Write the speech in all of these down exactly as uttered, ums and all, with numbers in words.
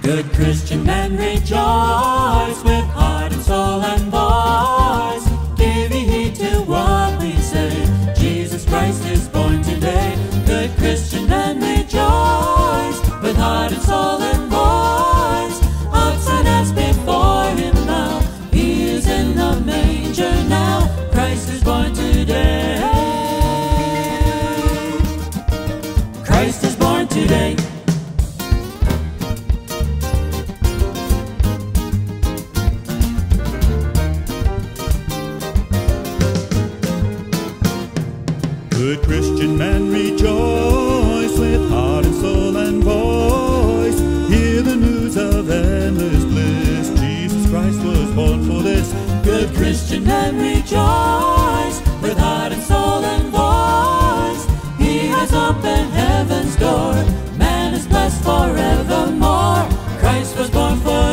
Good Christian men, rejoice with heart and soul and voice. Give ye heed to what we say. Jesus Christ is born today. Good Christian men, rejoice with heart and soul and voice. Oxen has before him now. He is in the manger now. Christ is born today. Christ is born today. Good Christian man, rejoice with heart and soul and voice. Hear the news of endless bliss. Jesus Christ was born for this. Good Christian man, rejoice with heart and soul and voice. He has opened heaven's door. Man is blessed forevermore. Christ was born for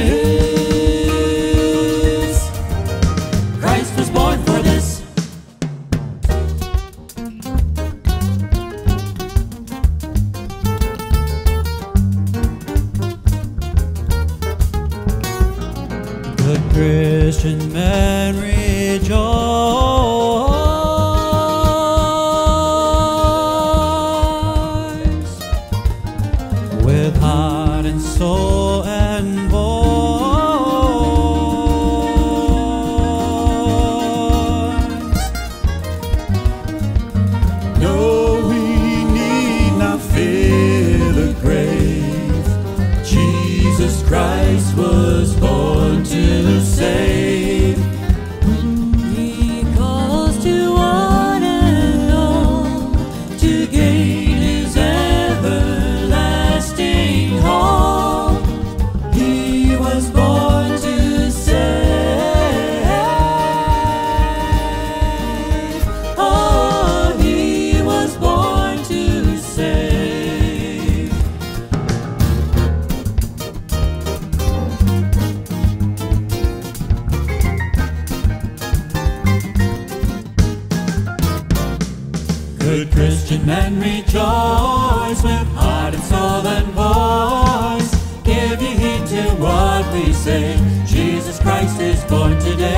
this. Christ was born for this. Good Christian man, rejoice with heart and soul and voice. No, we need not fear the grave. Jesus Christ was born to save. He calls to one and all to gain his everlasting home. He was born to save. Oh, he was born to save. Good Christian men, rejoice with heart and soul and voice. Give ye heed to what we say. Jesus Christ is born today.